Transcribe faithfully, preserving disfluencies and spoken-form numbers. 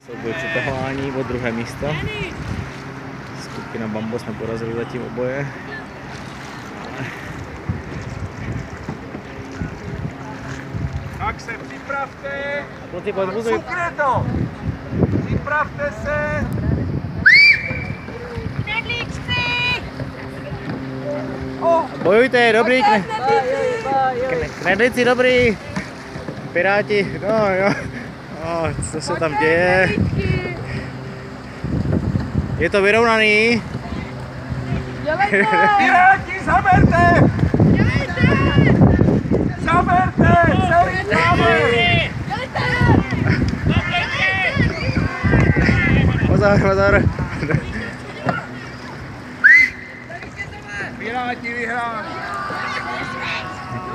Souboj přetahování o druhé místo. Skupina Bambo jsme porazili zatím oboje. Tak se připravte. Kluci, podbuzuj. Cukne to. Připravte se. Knedlíčci! Oh. Bojujte, dobrý. Kne... Knedlíci! Knedlíci, dobrý. Piráti, no jo. Oh, co se tam děje? Je to vyrovnaný. Dělejte! Piráti, zaberte! Dělejte! Zaberte! Celý tábor! Dělejte! Pozor, pozor.